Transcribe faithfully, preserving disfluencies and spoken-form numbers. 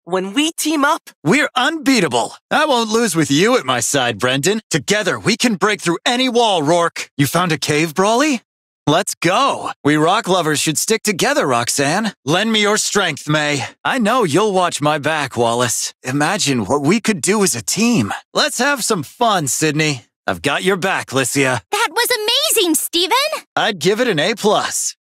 when we team up, we're unbeatable. I won't lose with you at my side, Brendan. Together, we can break through any wall, Rourke. You found a cave, Brawly? Let's go. We rock lovers should stick together, Roxanne. Lend me your strength, May. I know you'll watch my back, Wallace. Imagine what we could do as a team. Let's have some fun, Sydney. I've got your back, Lycia. That was amazing, Steven! I'd give it an A plus.